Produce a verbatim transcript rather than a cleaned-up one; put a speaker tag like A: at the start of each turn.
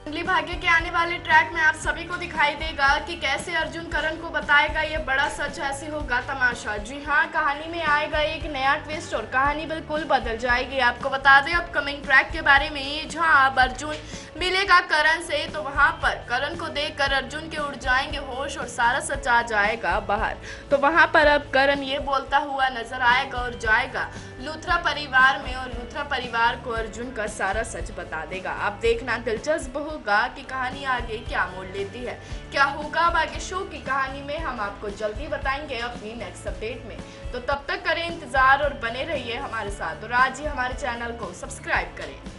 A: जंगली भाग्य के आने वाले ट्रैक में आप सभी को दिखाई देगा कि कैसे अर्जुन करण को बताएगा ये बड़ा सच, ऐसे होगा तमाशा। जी हाँ, कहानी में आएगा एक नया ट्विस्ट और कहानी बिल्कुल बदल जाएगी। आपको बता दें अपकमिंग ट्रैक के बारे में, जहाँ अब अर्जुन मिलेगा करण से तो वहाँ पर करण को देखकर अर्जुन के उड़ जाएंगे होश और सारा सच आ जाएगा बाहर। तो वहाँ पर अब करण ये बोलता हुआ नजर आएगा और जाएगा लूथरा परिवार में और लूथरा परिवार को अर्जुन का सारा सच बता देगा। अब देखना दिलचस्प होगा कि कहानी आगे क्या मोड़ लेती है, क्या होगा अब आगे शो की कहानी में, हम आपको जल्दी बताएंगे अपनी नेक्स्ट अपडेट में। तो तब तक करें इंतजार और बने रहिए हमारे साथ और आज ही हमारे चैनल को सब्सक्राइब करें।